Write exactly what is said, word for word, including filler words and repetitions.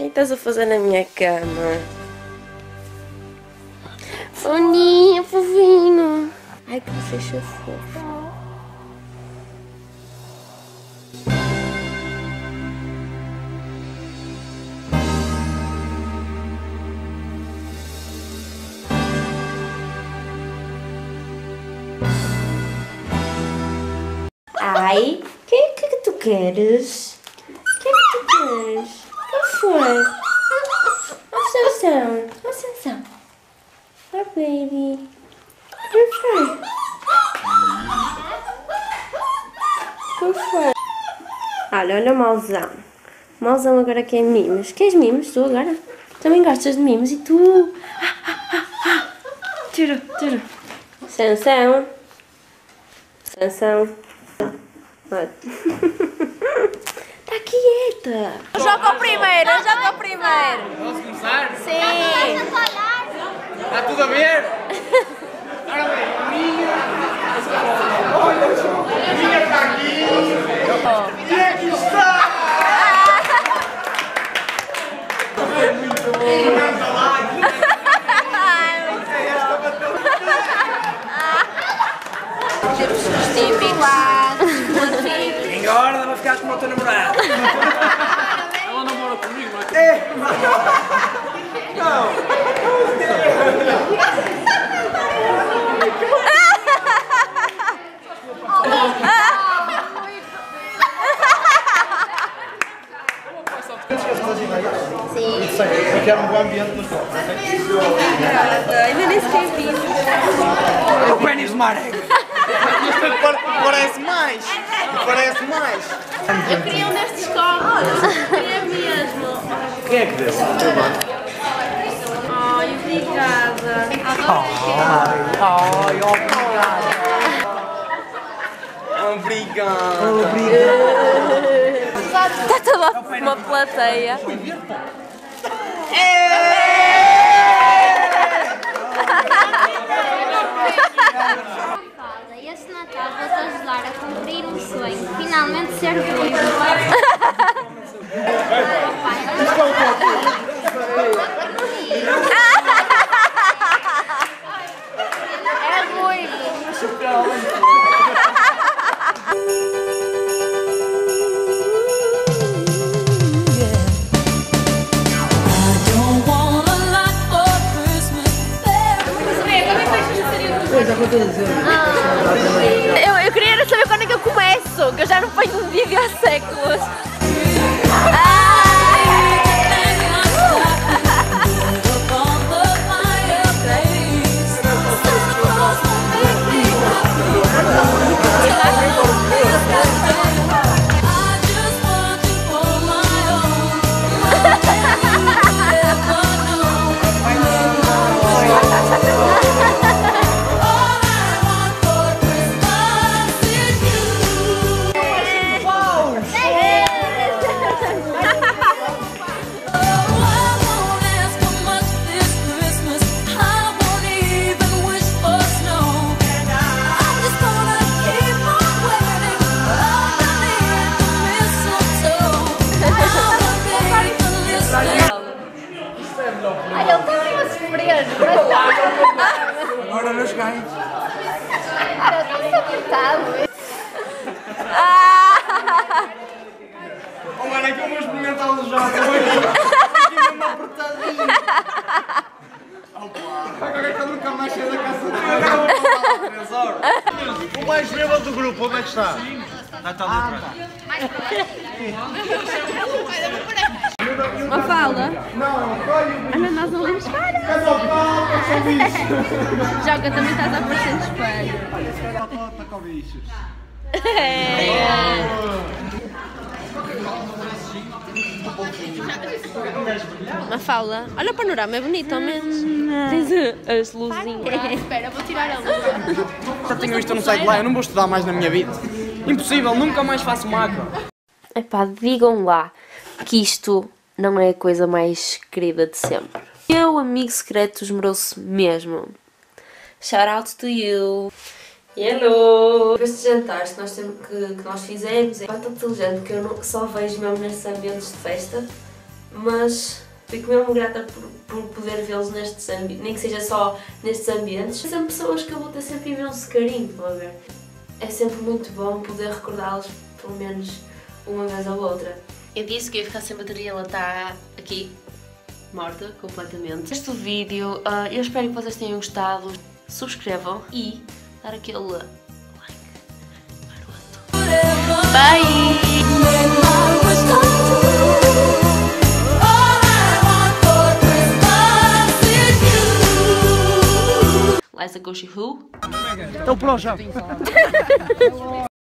que estás a fazer na minha cama? Soninha, fofinho. Ai, que bochecha fofa. Ai, o que é que tu queres? O que é que tu queres? O que foi? Oh, Sansão. Oh, Sansão. Oh, baby. O que foi? O que foi? Olha, olha o mauzão. O mauzão agora quer mimos. Queres mimos tu agora? Também gostas de mimos? E tu? Ah, ah, ah, ah. Tira, tira. Sansão. Sansão. Tá quieta. Joga o primeiro, joga o primeiro. Posso começar? Sim. Está tudo a ver? Ora bem, a minha... Olha, a minha está aqui. E aqui está! É muito bom. Anda lá. Engorda, vai ficar como o teu namorado. Ela namora comigo, não é? É! Não! Sim. Isso aí, eu quero um bom ambiente nos jogos, ok? Ainda nem sequer vi. É o pênis de Marek! Parece mais! Parece mais! Eu queria um destes copos. Queria mesmo. Quem é que deu? Ai, obrigada. Ai, obrigado! Obrigado! Obrigado! Está toda uma plateia. Este Natal vou-te ajudar a cumprir um sonho, finalmente ser ruivo. É ruivo. Eu, eu queria saber quando é que eu começo, que eu já não ponho um vídeo há séculos. Ai, ele está a sofrer. Agora nos ganhos! Está apertado. Olha aqui eu vou experimentá-lo já! Aqui mesmo apertadinho! Agora é que eu nunca mais saio da casa dele! Agora vou voltar lá três horas! O mais bêbado do grupo, onde é que está? Ah, está ali atrás. Uma fala. Ana, nós não lemos cara. Joga, também estás a aparecer no espelho. Está com bichos. Uma fala. Olha o panorama, é bonito ao menos. Tens as luzinhas. Espera, vou tirar a luz. Já tenho isto no site lá, eu não vou estudar mais na minha vida. Impossível, nunca mais faço macro. Epá, digam lá que isto não é a coisa mais querida de sempre. Meu amigo secreto esmerou-se mesmo. Shout out to you. Hello! Estes jantares que nós, temos, que, que nós fizemos é tão inteligente que eu não, só vejo mesmo nesses ambientes de festa. mas fico mesmo grata por, por poder vê-los nestes ambientes, nem que seja só nestes ambientes. São pessoas que eu vou ter sempre imenso carinho, estão a ver? É sempre muito bom poder recordá-los pelo menos uma vez ou outra. Eu disse que ia ficar sem bateria, ela está aqui morta completamente. Este vídeo, uh, eu espero que vocês tenham gostado. Subscrevam e dar aquele like maroto. Bye! Liza Goshi Who? É o Pro já.